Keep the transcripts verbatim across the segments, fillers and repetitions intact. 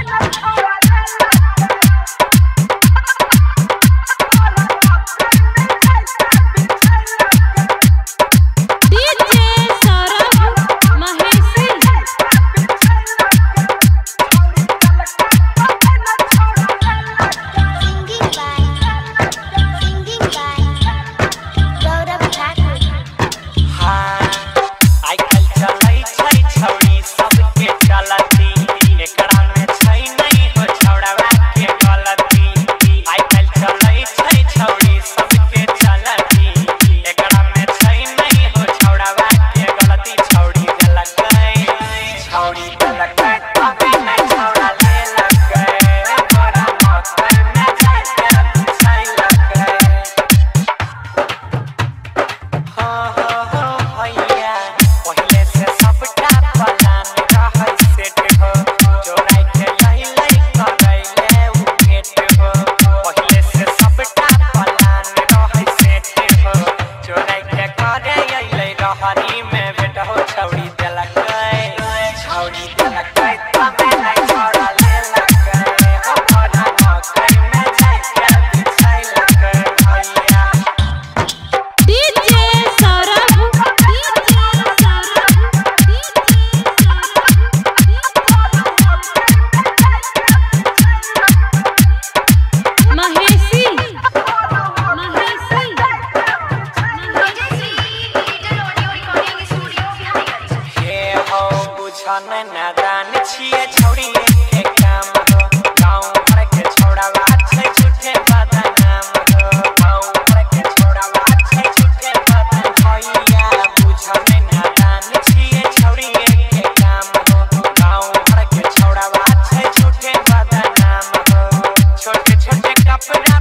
नादान छिए छौड़ी के काम हो गांव भर के छौड़ावा छै झूठे बदनाम हो गांव भर के छौड़ावा छै झूठे बदनाम भैया बुझने नादान छिए छौड़ी के काम हो गांव भर के छौड़ावा छै झूठे बदनाम हो छोटे छोटे कपड़ा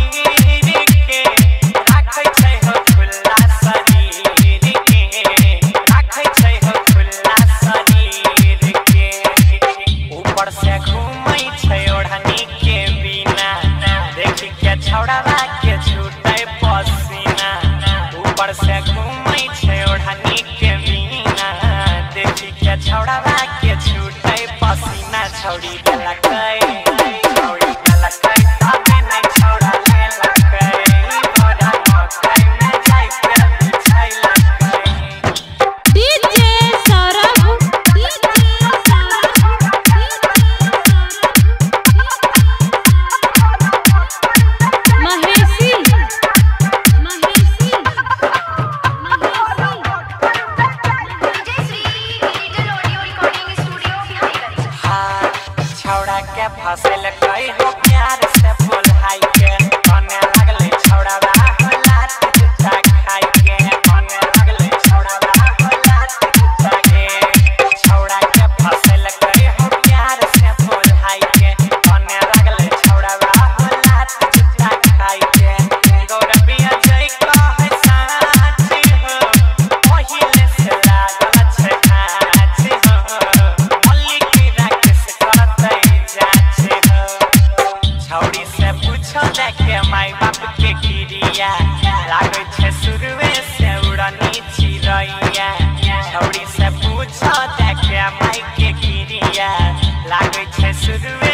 पहिर के राखै छै हो खुला शरीर के राखै छै हो खुला ऊपर से घूमै छै ओढ़नी के बिना देख के छौड़ावा के छूटे पसीना ऊपर से घूमै छै ओढ़नी के बिना देख के छौड़ावा के छूटे पसीना छौड़ी देलकै छौड़ी देलकै तबे नै छौड़ा लेलकै तोरा मकई में जाय के बिछैलकै डीजे सौरभ छौड़ा के फसल कई हो प्यार से बोलाई के बने लगले छौड़ावा हो लात जूता खाई के बने लगले छौड़ावा हो लात जूता के छौड़ा के फसल कई हो प्यार से बोलाई के बने लगले छौड़ावा हो लात जूता खाई के गौरबिया जय कहे साची हो पहिले से लागल छै खाची हो मल्लिकी राकेश करतै जाचे हो छौड़ी से पूछो देखे माई बाप के गिरिया लागै छै शुरुए से उड़नी चिड़ैया छौड़ी से पूछो देखे माई के गिरिया लागै छै शुरुए